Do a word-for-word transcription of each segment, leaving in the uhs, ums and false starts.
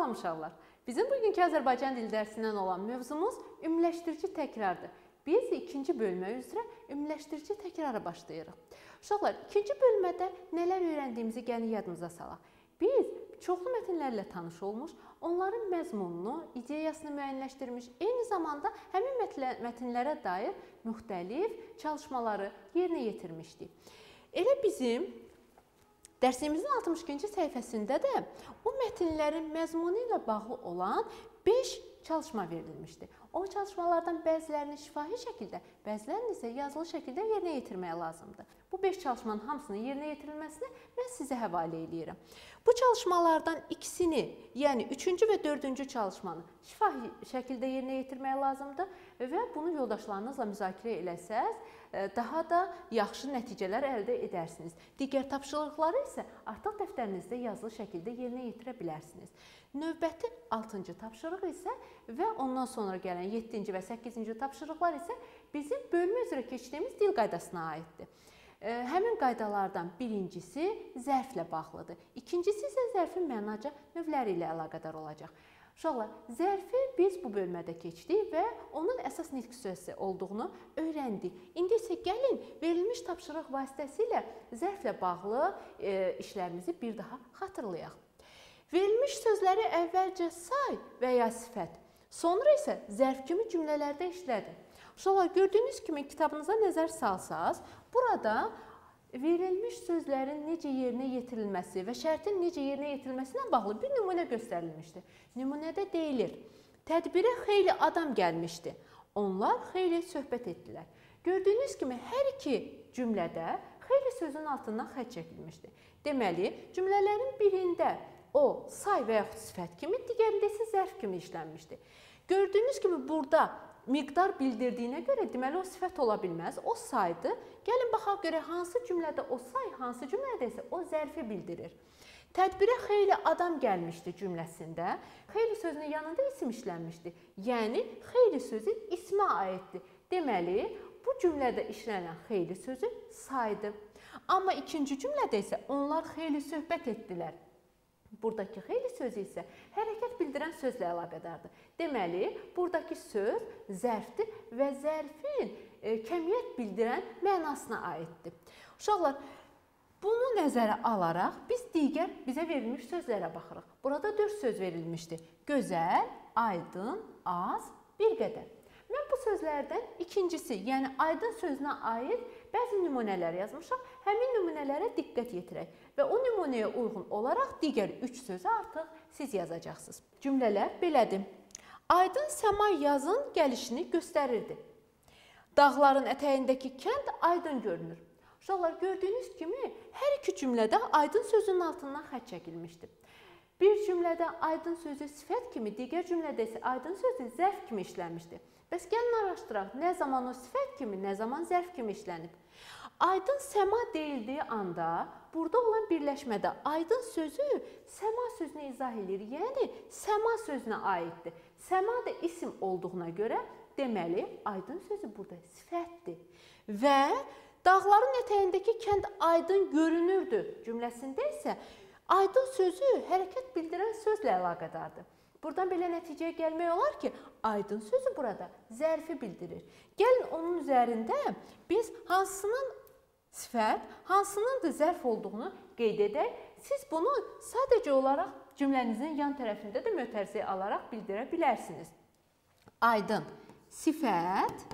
Salam uşaqlar. Bizim bugünkü Azərbaycan dili dərsindən olan mövzumuz ümumiləşdirici təkrardır. Biz ikinci bölmə üzrə ümumiləşdirici təkrara başlayırıq. Uşaqlar, ikinci bölmədə nələr öyrəndiyimizi gəlin yadımıza salaq. Biz çoxlu mətnlərlə tanış olmuş, onların məzmununu, ideyasını müəyyənləşdirmiş, eyni zamanda həmin mətnlərə dair müxtəlif çalışmaları yerinə yetirmişdik. Elə bizim dərsimizin altmış ikinci səhifəsində də o mətnlərin məzmunu ilə bağlı olan beş çalışma verilmişdi. O çalışmalardan bəzilərini şifahi şəkildə, bəzilərini isə yazılı şəkildə yerinə yetirməyə lazımdır. Bu beş çalışmanın hamısının yerinə yetirilməsini mən sizə həvalə edirəm. Bu çalışmalardan ikisini, yəni üçüncü və dördüncü çalışmanı şifahi şəkildə yerinə yetirməyə lazımdır və bunu yoldaşlarınızla müzakirə eləsəz, daha da yaxşı nəticələr əldə edərsiniz. Digər tapşırıqları isə artıq dəftərinizdə yazılı şəkildə yerinə yetirə bilərsiniz. Növbəti altıncı tapşırıq isə və ondan sonra gələn yeddinci və səkkizinci tapşırıqlar isə bizim bölmə üzrə keçdiyimiz dil qaydasına aiddir. Həmin qaydalardan birincisi zərflə bağlıdır. İkincisi isə zərfin mənaca növləri ilə əlaqədar olacaq. Uşaqlar, zərfi biz bu bölmədə keçdik və onun əsas nitq hissəsi olduğunu öyrəndik. İndi isə gəlin verilmiş tapşırıq vasitəsilə zərflə bağlı e, işlərimizi bir daha xatırlayaq. Verilmiş sözləri əvvəlcə say və ya sifət, sonra isə zərf kimi cümlələrdə işlədi. Uşaqlar, gördüyünüz kimi kitabınıza nəzər salsaz, burada verilmiş sözlərin necə yerinə yetirilməsi və şərtin necə yerinə yetirilməsinə bağlı bir nümunə göstərilmişdir. Nümunədə deyilir, tədbirə xeyli adam gəlmişdi. Onlar xeyli söhbət etdilər. Gördüyünüz kimi hər iki cümlədə xeyli sözün altından xətt çəkilmişdi. Deməli, cümlələrin birində o say və yaxud sifət kimi, digərində isə zərf kimi işlənmişdi. Gördüyünüz kimi burada miqdar bildirdiyinə görə deməli o sifət ola bilməz, o saydı. Gəlin baxaq görə hansı cümlədə o say, hansı cümlədə isə o zərfi bildirir. Tədbirə xeyli adam gəlmişdi cümləsində, xeyli sözünün yanında isim işlənmişdi. Yəni, xeyli sözü ismə aiddir. Deməli, bu cümlədə işlənən xeyli sözü saydı. Amma ikinci cümlədə isə onlar xeyli söhbət etdilər. Buradakı xeyli sözü isə hərəkət bildirən sözlə əlaqədardır. Deməli, buradakı söz zərfdir və zərfin e, kəmiyyət bildirən mənasına aiddir. Uşaqlar, bunu nəzərə alaraq biz digər bizə verilmiş sözlərə baxırıq. Burada dörd söz verilmişdir. Gözəl, aydın, az, bir qədər. Mən bu sözlərdən ikincisi, yəni aydın sözünə aid bəzi nümunələr yazmışam. Həmin nümunələrə diqqət yetirək və o nümunəyə uyğun olaraq digər üç sözü artıq siz yazacaqsınız. Cümlələr belədir. Aydın səma yazın gəlişini göstərirdi. Dağların ətəyindəki kənd aydın görünür. Uşaqlar, gördüyünüz kimi hər iki cümlədə aydın sözünün altından xətt çəkilmişdir. Bir cümlədə aydın sözü sifət kimi, digər cümlədə isə aydın sözü zərf kimi işlənmişdir. Bəs gəlin araşdıraq, nə zaman o sifət kimi, nə zaman zərf kimi işlənib? Aydın səma deyildiyi anda, burada olan birləşmədə aydın sözü səma sözünü izah edir, yəni səma sözünə aiddir. Səma da isim olduğuna görə, deməli, aydın sözü burada sifətdir. Və dağların ətəyindəki kənd aydın görünürdü cümləsində isə aydın sözü hərəkət bildirən sözlə əlaqədardır. Buradan belə nəticəyə gəlmək olar ki, aydın sözü burada zərfi bildirir. Gəlin onun üzərində biz hansının sifət, hansının da zərf olduğunu qeyd edək. Siz bunu sadəcə olaraq cümlənizin yan tərəfində də mötərizə alaraq bildirə bilərsiniz. Aydın sifət,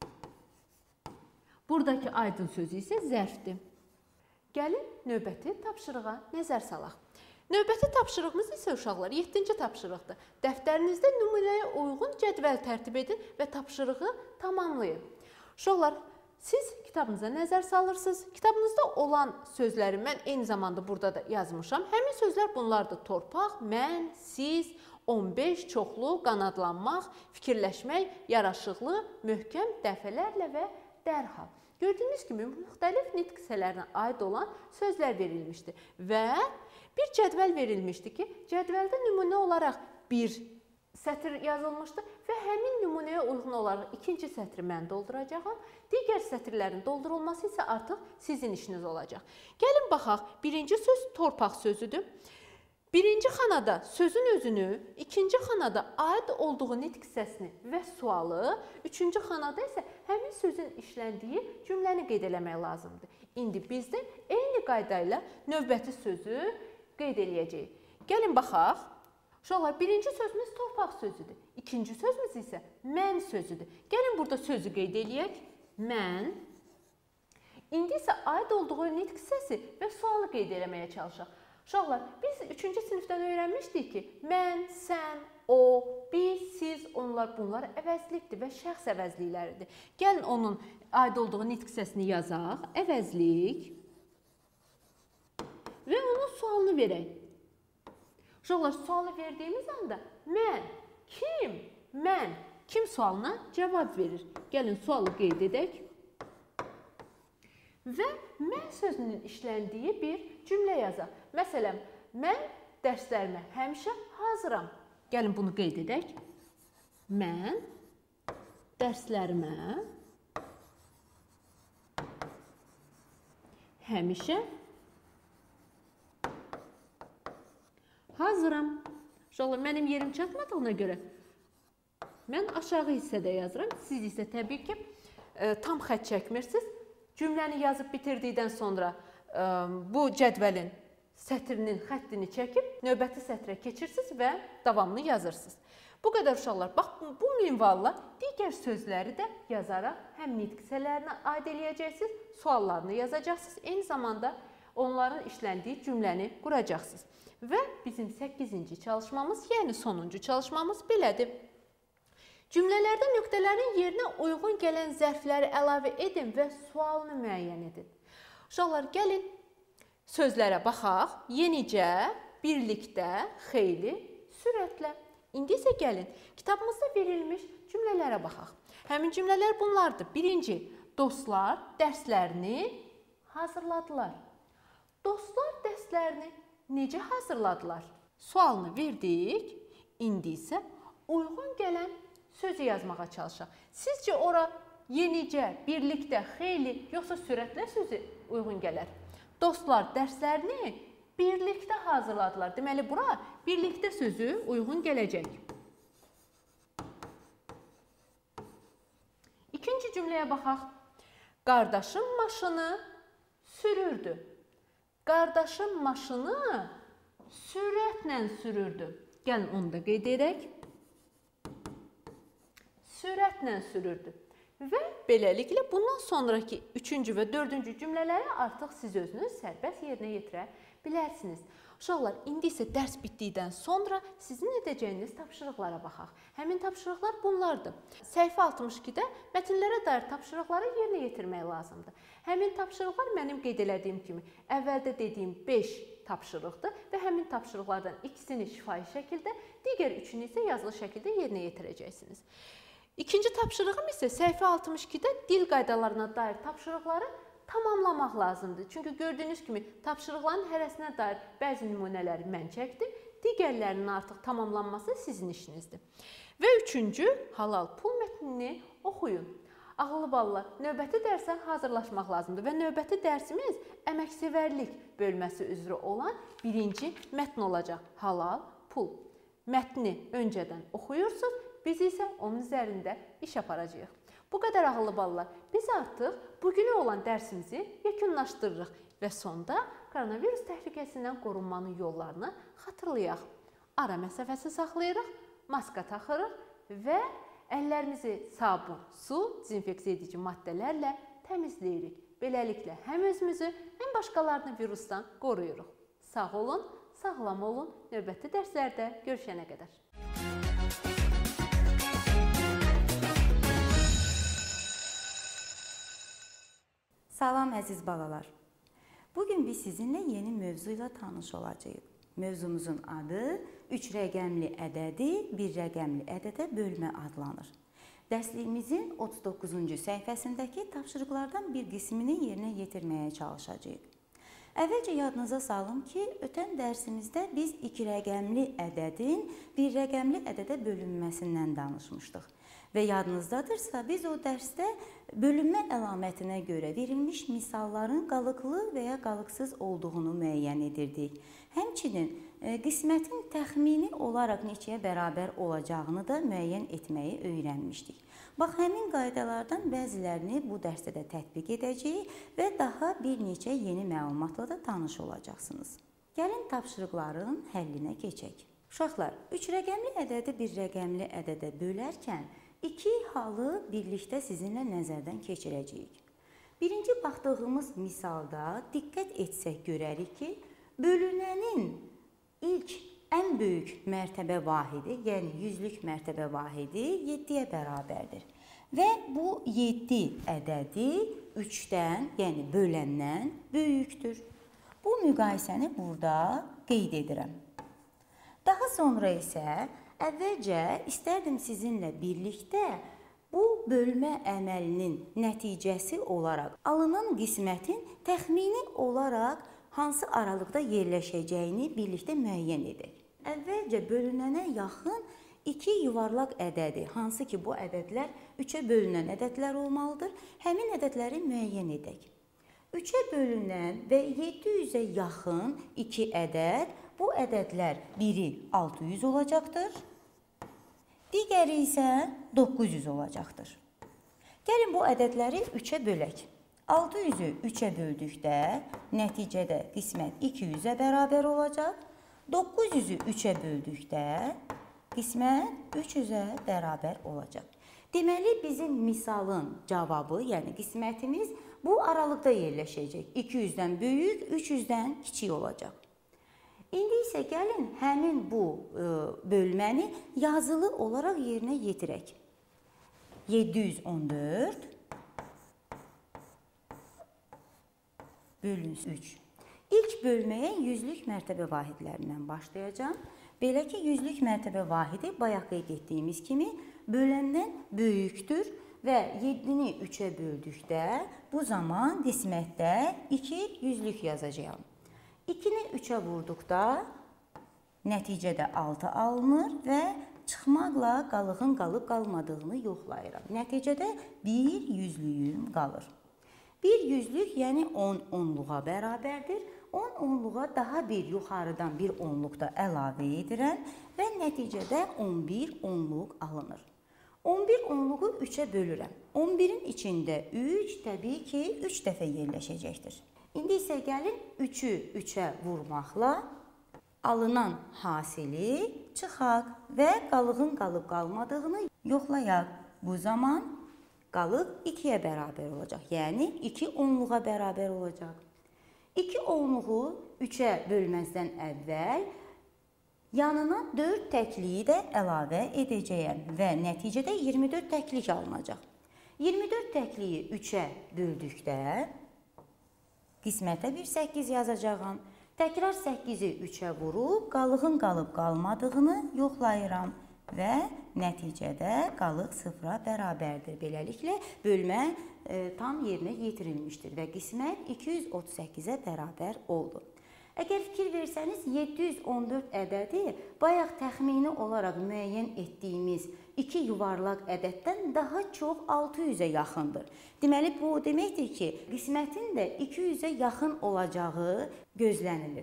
buradakı aydın sözü isə zərfdir. Gəlin növbəti tapşırığa nəzər salaq. Növbəti tapşırığımız isə uşaqlar yeddinci tapşırıqdır. Dəftərinizdə nümunəyə uyğun cədvəl tərtib edin və tapşırığı tamamlayın. Uşaqlar, siz kitabınıza nəzər salırsınız. Kitabınızda olan sözləri mən eyni zamanda burada da yazmışam. Həmin sözlər bunlardır. Torpaq, mən, siz, on beş, çoxlu, qanadlanmaq, fikirləşmək, yaraşıqlı, möhkəm, dəfələrlə və dərhal. Gördüyünüz kimi müxtəlif nitq hissələrinə aid olan sözlər verilmişdi və bir cədvəl verilmişdi ki, cədvəldə nümunə olaraq bir sətr yazılmışdı və həmin nümunəyə uyğun olaraq ikinci sətri mən dolduracağam. Digər sətirlərin doldurulması isə artıq sizin işiniz olacaq. Gəlin baxaq, birinci söz torpaq sözüdür. Birinci xanada sözün özünü, ikinci xanada aid olduğu nitq hissəsini və sualı, üçüncü xanada isə həmin sözün işləndiyi cümləni qeyd eləmək lazımdır. İndi biz də eyni qayda ilə növbəti sözü qeyd eləyəcəyik. Gəlin baxaq. Uşaqlar, birinci sözümüz torpaq sözüdür. İkinci sözümüz isə mən sözüdür. Gəlin burada sözü qeyd eləyək. Mən. İndi isə aid olduğu nitq hissəsi və sualı qeyd eləməyə çalışaq. Uşaqlar, biz üçüncü sinifdən öyrənmişdik ki, mən, sən, o, biz, siz, onlar, bunlar əvəzlikdir və şəxs əvəzlikləridir. Gəlin onun aid olduğu nitq hissəsini yazaq. Əvəzlik və onun sualını verək. Uşaqlar, sualı verdiyimiz anda mən, kim, mən, kim sualına cavab verir. Gəlin sualı qeyd edək. Və mən sözünün işləndiyi bir cümlə yazaq. Məsələn, mən dərslərimə həmişə hazıram. Gəlin bunu qeyd edək. Mən dərslərimə həmişə hazıram. Uşaqlar, mənim yerim çatmadığına görə mən aşağı hissədə yazıram. Siz isə təbii ki, tam xətt çəkmirsiniz. Cümləni yazıb bitirdikdən sonra ə, bu cədvəlin sətrinin xəttini çəkib növbəti sətrə keçirsiniz və davamını yazırsınız. Bu qədər uşaqlar. Bax, bu minvalla digər sözləri də yazaraq həm nitq hissələrinə aid eləyəcəksiniz, suallarını yazacaqsınız, eyni zamanda onların işləndiyi cümləni quracaqsınız. Və bizim səkkizinci çalışmamız, yəni sonuncu çalışmamız belədir. Cümlələrdə nöqtələrin yerinə uyğun gələn zərfləri əlavə edin və sualını müəyyən edin. Uşaqlar, gəlin sözlərə baxaq. Yenicə, birlikdə, xeyli, sürətlə. İndi isə gəlin kitabımızda verilmiş cümlələrə baxaq. Həmin cümlələr bunlardır. Birinci, dostlar dərslərini hazırladılar. Dostlar dərslərini necə hazırladılar? Sualını verdik. İndi isə uyğun gələn sözü yazmağa çalışaq. Sizcə ora yenicə, birlikdə, xeyli, yoxsa sürətlə sözü uyğun gələr? Dostlar dərslərini birlikdə hazırladılar. Deməli, bura birlikdə sözü uyğun gələcək. İkinci cümləyə baxaq. Qardaşım maşını sürürdü. Qardaşım maşını sürətlə sürürdü. Gəlin onu da qeyd edək. Sürətlə sürürdü. Və beləliklə bundan sonraki üçüncü və dördüncü cümlələri artıq siz özünüz sərbəst yerinə yetirə bilərsiniz. Uşaqlar, indi isə dərs bitdikdən sonra sizin edəcəyiniz tapşırıqlara baxaq. Həmin tapşırıqlar bunlardır. Səhifə altmış ikidə mətnlərə dair tapşırıqları yerinə yetirmək lazımdır. Həmin tapşırıqlar mənim qeyd elədiyim kimi əvvəldə dediyim beş tapşırıqdır və həmin tapşırıqlardan ikisini şifahi şəkildə, digər üçünü isə yazılı şəkildə yerinə yetirəcəksiniz. İkinci tapşırığım isə səhifə altmış ikidə dil qaydalarına dair tapşırıqları tamamlamaq lazımdır. Çünki gördüyünüz kimi tapşırıqların hərəsinə dair bəzi nümunələri mən çəkdim, digərlərinin artıq tamamlanması sizin işinizdir. Və üçüncü, halal pul mətnini oxuyun. Ağıllı ballar, növbəti dərsə hazırlaşmaq lazımdır və növbəti dərsimiz əməksevərlik bölməsi üzrə olan birinci mətn olacaq. Halal pul. Mətni öncədən oxuyursunuz. Biz isə onun üzərində iş aparacağıq. Bu qədər ağıllı ballar. Biz artıq bugünə olan dərsimizi yekunlaşdırırıq və sonda koronavirus təhlükəsindən qorunmanın yollarını xatırlayaq. Ara məsafəsi saxlayırıq, maska taxırıq və əllərimizi sabun, su, dezinfeksiya edici maddələrlə təmizləyirik. Beləliklə həm özümüzü, həm başqalarını virusdan qoruyuruq. Sağ olun, sağlam olun. Növbəti dərslərdə görüşənə qədər. Salam əziz balalar. Bugün biz sizinlə yeni mövzu ilə tanış olacağıq. Mövzumuzun adı üç rəqəmli ədədi bir rəqəmli ədədə bölmə adlanır. Dərsliyimizin otuz doqquzuncu səhifəsindəki tapşırıqlardan bir qismini yerinə yetirməyə çalışacağıq. Əvvəlcə yadınıza salım ki, ötən dərsimizdə biz iki rəqəmli ədədin bir rəqəmli ədədə bölünməsindən danışmışdıq. Və yadınızdadırsa, biz o dərsdə bölünmə əlamətinə görə verilmiş misalların qalıqlı və ya qalıqsız olduğunu müəyyən edirdik. Həmçinin qismətin təxmini olaraq neçəyə bərabər olacağını da müəyyən etməyi öyrənmişdik. Bax, həmin qaydalardan bəzilərini bu dərsdə də tətbiq edəcəyik və daha bir neçə yeni məlumatla da tanış olacaqsınız. Gəlin tapşırıqların həllinə keçək. Uşaqlar, üç rəqəmli ədədi bir rəqəmli ədədə bölərkən iki halı birlikdə sizinlə nəzərdən keçirəcəyik. Birinci baxdığımız misalda diqqət etsək görərik ki, bölünənin ilk ən böyük mərtəbə vahidi, yəni yüzlük mərtəbə vahidi yeddiyə bərabərdir. Və bu yeddi ədədi üçdən, yəni böləndən böyükdür. Bu müqayisəni burada qeyd edirəm. Daha sonra isə əvvəlcə istərdim sizinlə birlikdə bu bölmə əməlinin nəticəsi olaraq alınan qismətin təxmini olaraq hansı aralıqda yerləşəcəyini birlikdə müəyyən edək. Əvvəlcə bölünənə yaxın iki yuvarlaq ədədi, hansı ki bu ədədlər üçə bölünən ədədlər olmalıdır, həmin ədədləri müəyyən edək. üçə bölünən və yeddi yüzə yaxın iki ədəd, bu ədədlər biri altı yüz olacaqdır, digəri isə doqquz yüz olacaqdır. Gəlin bu ədədləri üçə bölək. altı yüzü üçə böldükdə nəticədə qismət iki yüzə bərabər olacaq. doqquz yüzü üçə böldükdə qismət üç yüzə bərabər olacaq. Deməli, bizim misalın cavabı, yəni qismətimiz bu aralıqda yerləşəcək. iki yüzdən böyük, üç yüzdən kiçik olacaq. İndi isə gəlin həmin bu e, bölməni yazılı olaraq yerinə yetirək. yeddi yüz on dörd bölünsün üç. İlk bölməyə yüzlük mərtəbə vahidlərindən başlayacağım. Belə ki, yüzlük mərtəbə vahidi bayaq qeyd etdiyimiz kimi böləndən böyükdür və yeddini üçə böldükdə bu zaman qismətdə iki yüzlük yazacağam. ikini üçə vurduqda nəticədə altı alınır və çıxmaqla qalığın qalıb qalmadığını yoxlayıram. Nəticədə bir yüzlüyüm qalır. Bir yüzlük, yəni on onluğa bərabərdir. on onluğa daha bir yuxarıdan bir onluq da əlavə edirəm və nəticədə on bir onluq alınır. on bir onluğu üçə bölürəm. on birin içində üç təbii ki üç dəfə yerləşəcəkdir. İndi isə gəlin üçü üçə vurmaqla alınan hasili çıxaq və qalığın qalıb qalmadığını yoxlayaq. Bu zaman qalıq ikiyə bərabər olacaq. Yəni iki onluğa bərabər olacaq. iki onluğu üçə bölməzdən əvvəl yanına dörd təkliyi də əlavə edəcəyəm və nəticədə iyirmi dörd təklik alınacaq. iyirmi dörd təkliyi üçə böldükdə qismətə bir səkkiz yazacağam. Təkrar səkkizi üçə vurub qalığın qalıb qalmadığını yoxlayıram və nəticədə qalıq sıfıra bərabərdir. Beləliklə bölmə e, tam yerinə yetirilmişdir və qismət iki yüz otuz səkkizə bərabər oldu. Əgər fikir versəniz, yeddi yüz on dörd ədədi bayaq təxmini olaraq müəyyən etdiyimiz iki yuvarlaq ədəddən daha çox altı yüzə yaxındır. Deməli, bu deməkdir ki, qismətin də iki yüzə yaxın olacağı gözlənilir.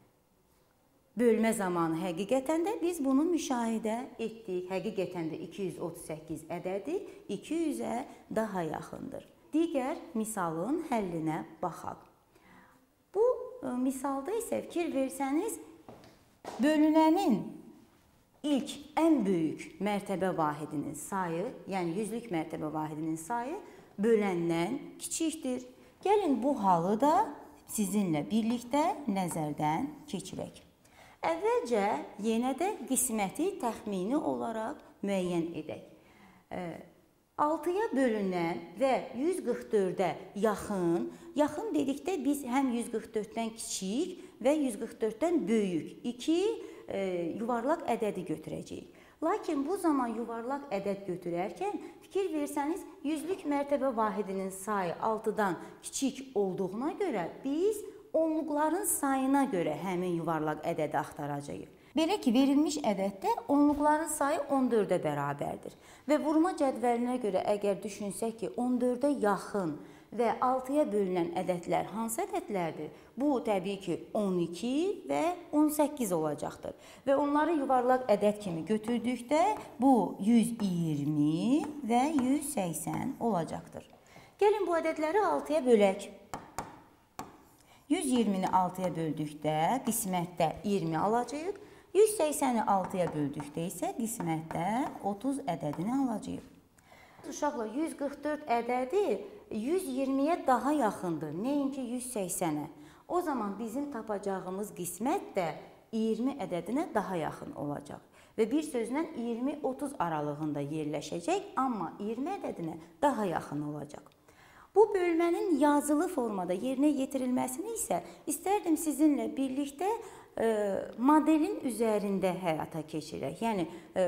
Bölmə zamanı həqiqətən də biz bunu müşahidə etdik. Həqiqətən də iki yüz otuz səkkiz ədədi iki yüzə daha yaxındır. Digər misalın həllinə baxaq. Bu misalda isə fikir versəniz, bölünənin ilk ən böyük mərtəbə vahidinin sayı, yəni yüzlük mərtəbə vahidinin sayı böləndən kiçikdir. Gəlin bu halı da sizinlə birlikdə nəzərdən keçirək. Əvvəlcə yenə də qisməti təxmini olaraq müəyyən edək. altıya bölünən və yüz qırx dördə yaxın, yaxın dedikdə biz həm yüz qırx dörddən kiçik və yüz qırx dörddən böyük iki e, yuvarlaq ədədi götürəcəyik. Lakin bu zaman yuvarlaq ədəd götürərkən fikir versəniz, yüzlük mərtəbə vahidinin sayı altıdan kiçik olduğuna görə biz onluqların sayına görə həmin yuvarlaq ədədi axtaracağıq. Belə ki, verilmiş ədəddə onluqların sayı on dördə bərabərdir və vurma cədvəlinə görə əgər düşünsək ki, on dördə yaxın və altıya bölünən ədədlər hansı ədədlərdir? Bu təbii ki on iki və on səkkiz olacaqdır. Və onları yuvarlaq ədəd kimi götürdükdə bu yüz iyirmi və yüz səksən olacaqdır. Gəlin bu ədədləri altıya bölək. yüz iyirmini altıya böldükdə qismətdə iyirmi alacağıq. yüz səksəni altıya böldükdə isə qismətdə otuz ədədini alacağıq. Uşaqlar, yüz qırx dörd ədədi yüz iyirmiyə daha yaxındır, nəinki yüz səksənə. O zaman bizim tapacağımız qismət də iyirmi ədədinə daha yaxın olacaq. Və bir sözlə iyirmi otuz aralığında yerləşəcək, amma iyirmi ədədinə daha yaxın olacaq. Bu bölmənin yazılı formada yerinə yetirilməsini isə istərdim sizinlə birlikdə modelin üzərində həyata keçirək. Yəni,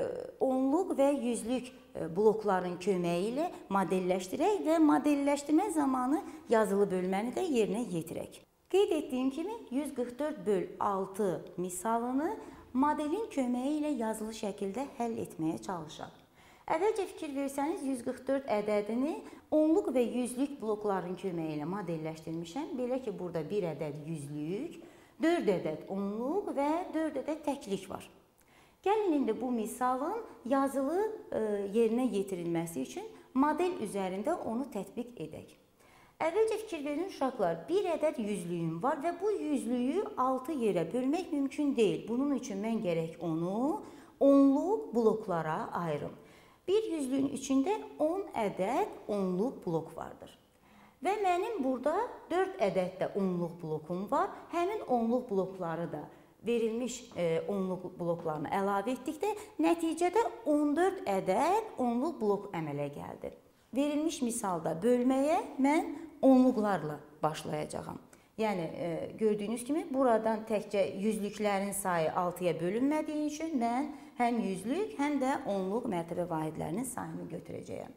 onluq və yüzlük blokların köməyi ilə modelləşdirək və modelləşdirmə zamanı yazılı bölməni də yerinə yetirək. Qeyd etdiyim kimi, yüz qırx dörd böl altı misalını modelin köməyi ilə yazılı şəkildə həll etməyə çalışaq. Əvvəlcə fikir versəniz, yüz qırx dörd ədədini onluq və yüzlük blokların köməyi ilə modelləşdirmişəm. Belə ki, burada bir ədəd yüzlük, dörd ədəd onluq və dörd ədəd təklik var. Gəlin indi bu misalın yazılı e, yerinə yetirilməsi üçün model üzərində onu tətbiq edək. Əvvəlcə fikir verin uşaqlar, bir ədəd yüzlüyüm var və bu yüzlüyü altı yerə bölmək mümkün deyil. Bunun üçün mən gərək onu onluq bloklara ayırım. Bir yüzlüyün içində on ədəd onluq blok vardır. Və mənim burada dörd ədəd də onluq blokum var. Həmin onluq blokları da verilmiş e, onluq bloklarını əlavə etdikdə nəticədə on dörd ədəd onluq blok əmələ gəldi. Verilmiş misalda bölməyə mən onluqlarla başlayacağam. Yəni e, gördüyünüz kimi buradan təkcə yüzlüklərin sayı altıya bölünmədiyi üçün mən həm yüzlük, həm də onluq mərtəbə vahidlərinin sayını götürəcəyəm.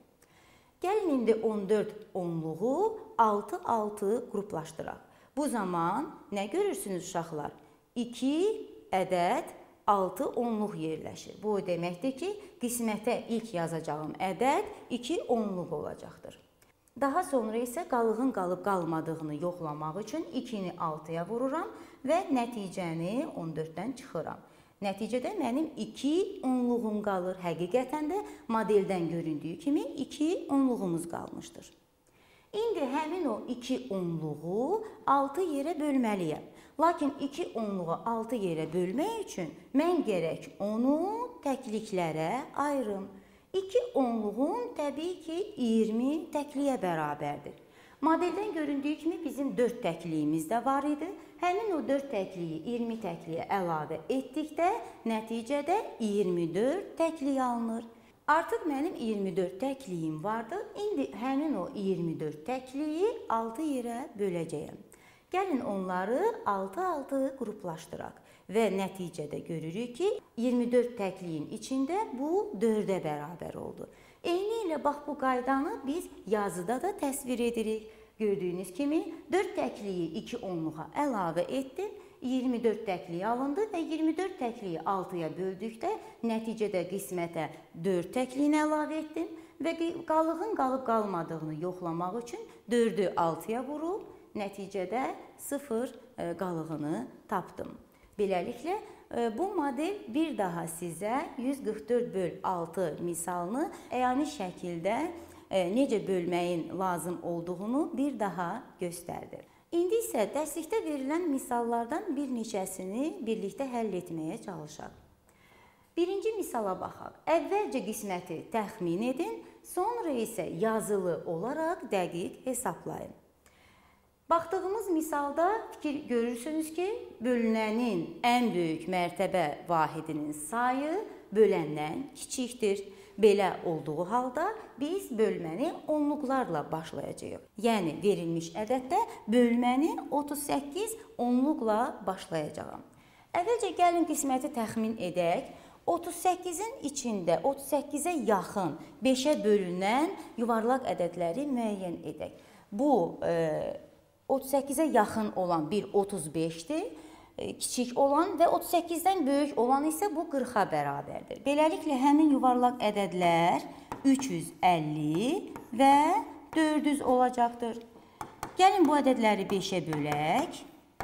Gəlin indi on dörd onluğu altı altı qruplaşdıraq. Bu zaman nə görürsünüz uşaqlar? iki ədəd altı onluq yerləşir. Bu deməkdir ki, qismətə ilk yazacağım ədəd iki onluq olacaqdır. Daha sonra isə qalığın qalıb qalmadığını yoxlamaq üçün ikini altıya vururam və nəticəni on dörddən çıxıram. Nəticədə mənim iki onluğum qalır. Həqiqətən də modeldən göründüyü kimi iki onluğumuz qalmışdır. İndi həmin o iki onluğu altı yerə bölməliyəm. Lakin iki onluğu altı yerə bölmək üçün mən gərək onu təkliklərə ayırım. iki onluğun təbii ki iyirmi təkliyə bərabərdir. Modeldən göründüyü kimi bizim dörd təkliyimiz də var idi. Həmin o dörd təkliyi iyirmi təkliyə əlavə etdikdə nəticədə iyirmi dörd təkliyə alınır. Artıq mənim iyirmi dörd təkliyim vardı. İndi həmin o iyirmi dörd təkliyi altı yerə böləcəyəm. Gəlin onları altı altı qruplaşdıraq və nəticədə görürük ki, iyirmi dörd təkliyin içində bu dördə bərabər oldu. Eyni ilə bax bu qaydanı biz yazıda da təsvir edirik. Gördüyünüz kimi dörd təkliyi iki onluğa əlavə etdim. iyirmi dörd təkliyi alındı və iyirmi dörd təkliyi altıya böldükdə nəticədə qismətə dörd təkliyini əlavə etdim və qalığın qalıb qalmadığını yoxlamaq üçün dördü altıya vurub nəticədə sıfır qalığını tapdım. Beləliklə bu model bir daha sizə yüz qırx dörd böl altı misalını əyani şəkildə necə bölməyin lazım olduğunu bir daha göstərdi. İndi isə dərslikdə verilən misallardan bir neçəsini birlikdə həll etməyə çalışaq. Birinci misala baxaq. Əvvəlcə qisməti təxmin edin, sonra isə yazılı olaraq dəqiq hesablayın. Baxdığımız misalda fikir görürsünüz ki, bölünənin ən böyük mərtəbə vahidinin sayı böləndən kiçikdir. Belə olduğu halda biz bölməni onluqlarla başlayacağıq. Yəni, verilmiş ədəddə bölməni otuz səkkiz onluqla başlayacağım. Əvvəlcə gəlin qisməti təxmin edək. otuz səkkizin içində otuz səkkizə yaxın beşə bölünən yuvarlaq ədədləri müəyyən edək. Bu, otuz səkkizə yaxın olan bir otuz beşdir. Kiçik olan və otuz səkkizdən böyük olan isə bu qırxa bərabərdir. Beləliklə, həmin yuvarlaq ədədlər üç yüz əlli və dörd yüz olacaqdır. Gəlin bu ədədləri beşə bölək.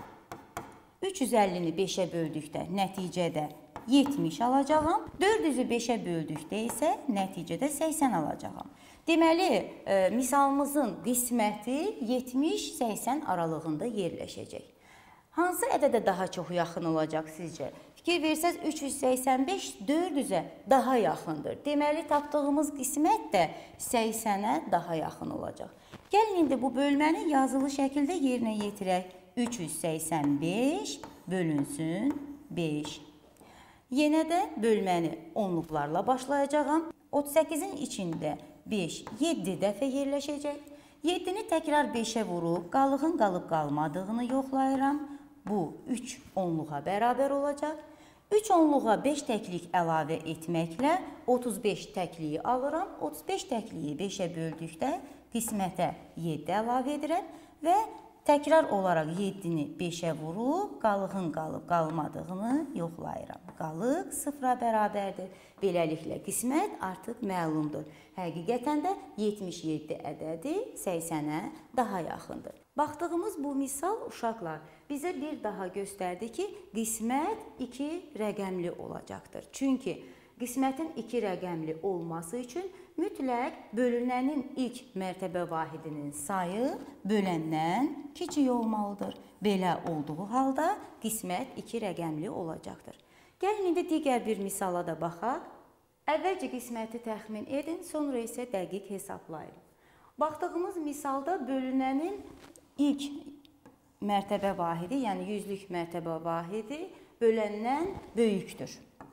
üç yüz əllini beşə böldükdə nəticədə yetmiş alacağam. dörd yüzü beşə böldükdə isə nəticədə səksən alacağam. Deməli, e, misalımızın qisməti yetmiş səksən aralığında yerləşəcək. Hansı ədədə daha çox yaxın olacaq sizcə? Fikir versəz üç yüz səksən beş dörd yüzə daha yaxındır. Deməli, tapdığımız qismət də səksənə daha yaxın olacaq. Gəlin indi bu bölməni yazılı şəkildə yerinə yetirək. üç yüz səksən beş bölünsün beş. Yenə də bölməni onluqlarla başlayacağam. otuz səkkizin içində beş yeddi dəfə yerləşəcək. yeddini təkrar beşə vurub qalığın qalıb qalmadığını yoxlayıram. Bu üç onluğa bərabər olacaq. üç onluğa beş təklik əlavə etməklə otuz beş təkliyi alıram. otuz beş təkliyi beşə böldükdə qismətə yeddi əlavə edirəm və təkrar olaraq yeddini beşə vurub qalığın qalıb qalmadığını yoxlayıram. Qalıq sıfıra bərabərdir. Beləliklə qismət artıq məlumdur. Həqiqətən də yetmiş yeddi ədədi səksənə daha yaxındır. Baxdığımız bu misal uşaqlar bizə bir daha göstərdi ki, qismət iki rəqəmli olacaqdır. Çünki qismətin iki rəqəmli olması üçün mütləq bölünənin ilk mərtəbə vahidinin sayı böləndən kiçik olmalıdır. Belə olduğu halda qismət iki rəqəmli olacaqdır. Gəlin indi digər bir misala da baxaq. Əvvəlcə qisməti təxmin edin, sonra isə dəqiq hesablayın. Baxdığımız misalda bölünənin ilk mərtəbə vahidi, yəni yüzlük mərtəbə vahidi böləndən böyükdür.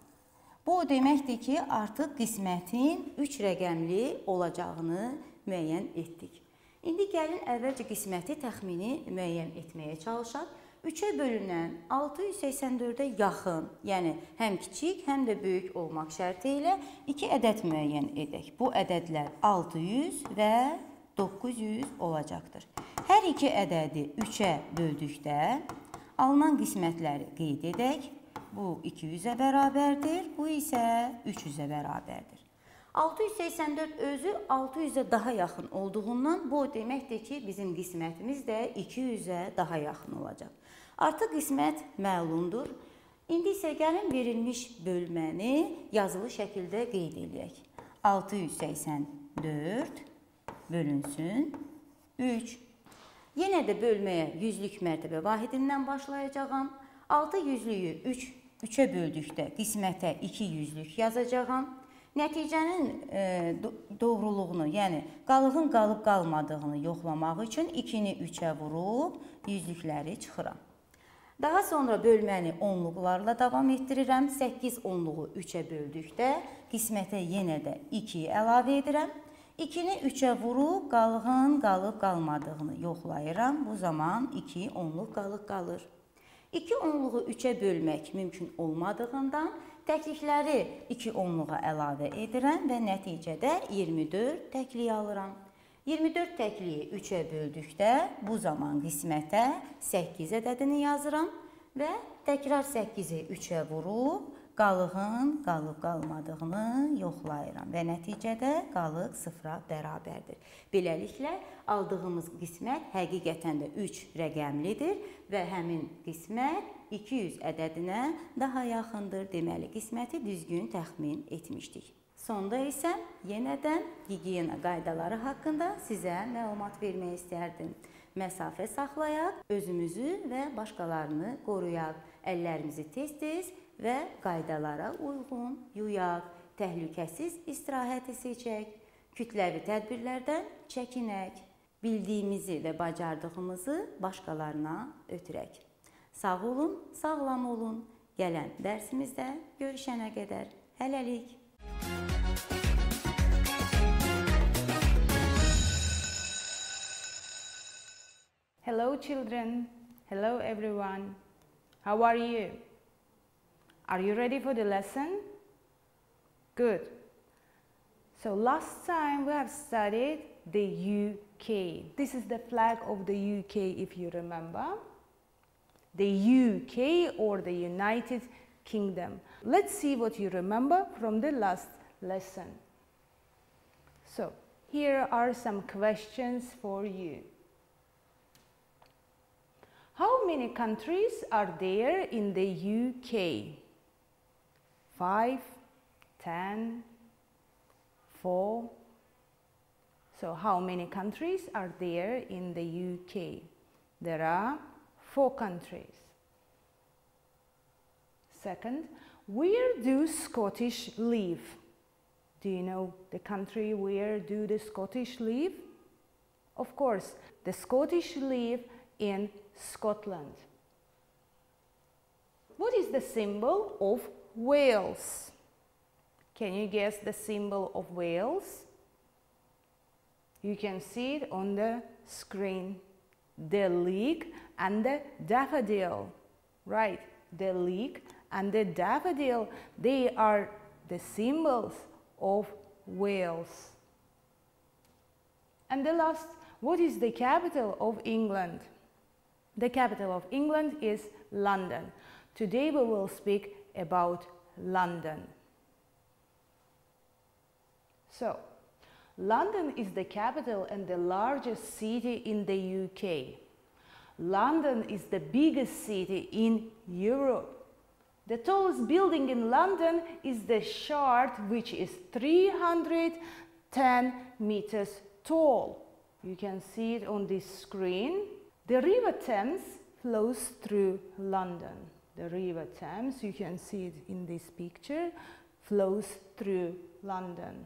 Bu o deməkdir ki, artıq qismətin üç rəqəmli olacağını müəyyən etdik. İndi gəlin əvvəlcə qisməti təxmini müəyyən etməyə çalışaq. üçə bölünən altı yüz səksən dördə yaxın, yəni həm kiçik, həm də böyük olmaq şərti ilə iki ədəd müəyyən edək. Bu ədədlər altı yüz və doqquz yüz olacaqdır. Hər iki ədədi üçə böldükdə alınan qismətləri qeyd edək. Bu iki yüzə bərabərdir, bu isə üç yüzə bərabərdir. altı yüz səksən dörd özü altı yüzə daha yaxın olduğundan bu o deməkdir ki, bizim qismətimiz də iki yüzə daha yaxın olacaq. Artıq qismət məlumdur. İndi isə gəlin verilmiş bölməni yazılı şəkildə qeyd edək. altı yüz səksən dörd bölünsün üç. Yenə də bölməyə yüzlük mərtəbə vahidindən başlayacağam. altı yüzlüyü üç, üçə böldükdə qismətə iki yüzlük yazacağam. Nəticənin e, doğruluğunu, yəni qalığın qalıb qalmadığını yoxlamaq üçün ikini üçə vurub yüzlükləri çıxıram. Daha sonra bölməni onluqlarla davam etdirirəm. səkkiz onluğu üçə böldükdə qismətə yenə də iki əlavə edirəm. ikini üçə vurub qalığın qalıb qalmadığını yoxlayıram. Bu zaman iki onluq qalıq qalır. iki onluğu üçə bölmək mümkün olmadığından təklikləri iki onluğa əlavə edirəm və nəticədə iyirmi dörd təkliyi alıram. iyirmi dörd təkliyi üçə böldükdə bu zaman qismətə səkkiz ədədini yazıram və təkrar səkkizi üçə vurub qalığın qalıb qalmadığını yoxlayıram və nəticədə qalıq sıfıra bərabərdir. Beləliklə aldığımız qismət həqiqətən də üç rəqəmlidir və həmin qismət iki yüz ədədinə daha yaxındır. Deməli, qisməti düzgün təxmin etmişdik. Sonda isə yenədən gigiyena qaydaları haqqında sizə məlumat vermək istərdim. Məsafə saxlayaq, özümüzü və başqalarını qoruyaq, əllərimizi tez-tez və qaydalara uyğun yuyaq, təhlükəsiz istirahəti seçək, kütləvi tədbirlərdən çəkinək, bildiyimizi və bacardığımızı başqalarına ötürək. Sağ olun, sağlam olun. Gələn dərsimizdə görüşənə qədər hələlik. Hello children, hello everyone. How are you? Are you ready for the lesson? Good. So last time we have studied the U K. This is the flag of the U K if you remember. The U K or the United Kingdom. Let's see what you remember from the last lesson. So here are some questions for you. How many countries are there in the U K? Five, ten, four. So how many countries are there in the U K? There are four countries. Second, where do Scottish live? Do you know the country where do the Scottish live? Of course, the Scottish live in Scotland. What is the symbol of Wales? Can you guess the symbol of Wales? You can see it on the screen. The leek and the daffodil. Right, the leek and the daffodil, they are the symbols of Wales. And the last, what is the capital of England? The capital of England is London. Today we will speak about London. So, London is the capital and the largest city in the U K. London is the biggest city in Europe. The tallest building in London is the Shard, which is three hundred ten meters tall. You can see it on this screen. The River Thames flows through London. The River Thames, you can see it in this picture, flows through London.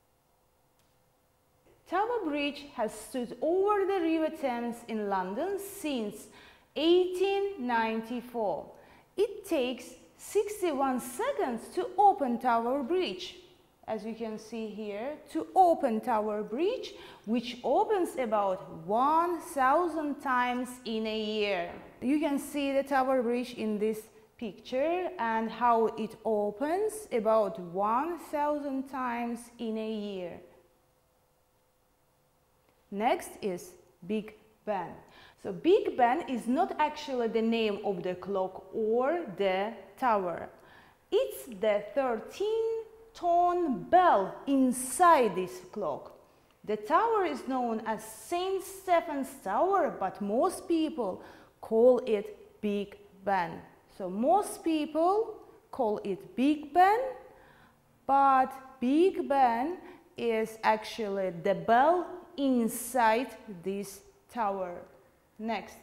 Tower Bridge has stood over the River Thames in London since eighteen ninety-four. It takes sixty-one seconds to open Tower Bridge. As you can see here, to open Tower Bridge, which opens about one thousand times in a year. You can see the Tower Bridge in this picture and how it opens about one thousand times in a year. Next is Big Ben. So Big Ben is not actually the name of the clock or the tower. It's the thirteen tone bell inside this clock. The tower is known as Saint Stephen's Tower, but most people call it Big Ben. So most people call it Big Ben, but Big Ben is actually the bell inside this tower. Next.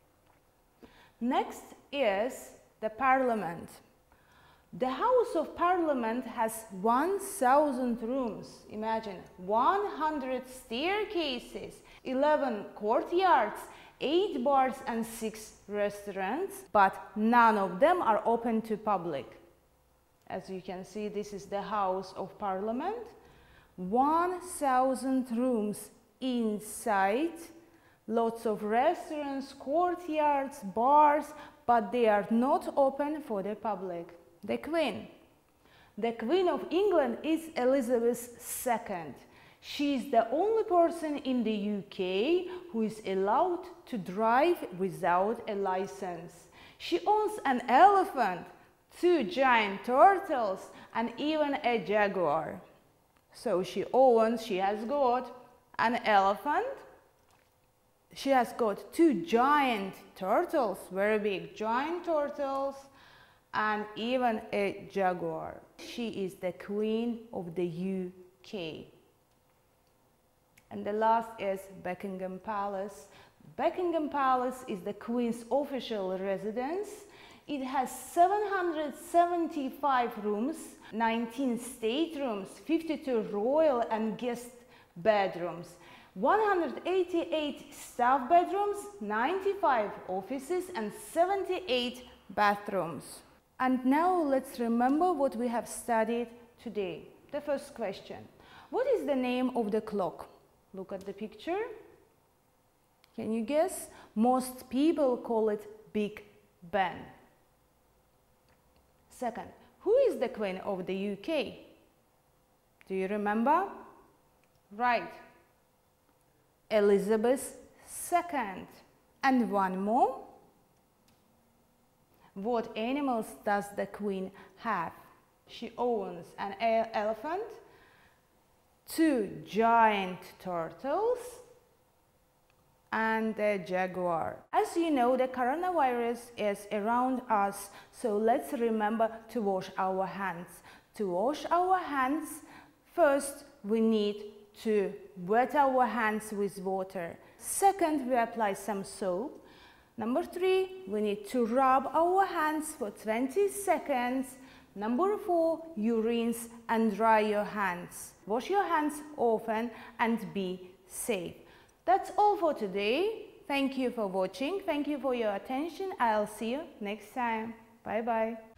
Next is the Parliament. The House of Parliament has one thousand rooms. Imagine, one hundred staircases, eleven courtyards, eight bars and six restaurants, but none of them are open to public. As you can see, this is the House of Parliament. one thousand rooms inside, lots of restaurants, courtyards, bars, but they are not open for the public. The Queen. The Queen of England is Elizabeth the Second. She is the only person in the U K who is allowed to drive without a license. She owns an elephant, two giant turtles, and even a jaguar. So she owns, she has got an elephant, she has got two giant turtles, very big giant turtles, and even a jaguar. She is the Queen of the U K. And the last is Buckingham Palace. Buckingham Palace is the Queen's official residence. It has seven hundred seventy-five rooms, nineteen staterooms, fifty-two royal and guest bedrooms, one hundred eighty-eight staff bedrooms, ninety-five offices, and seventy-eight bathrooms. And now let's remember what we have studied today. The first question: what is the name of the clock? Look at the picture. Can you guess? Most people call it Big Ben. Second, who is the Queen of the U K? Do you remember? Right, Elizabeth the Second. And one more. What animals does the Queen have? She owns an elephant, two giant turtles, and the jaguar. As you know, the coronavirus is around us, so let's remember to wash our hands. To wash our hands, first we need to wet our hands with water. Second, we apply some soap. Number three, we need to rub our hands for twenty seconds. Number four, you rinse and dry your hands. Wash your hands often and be safe. That's all for today. Thank you for watching. Thank you for your attention. I'll see you next time. Bye bye.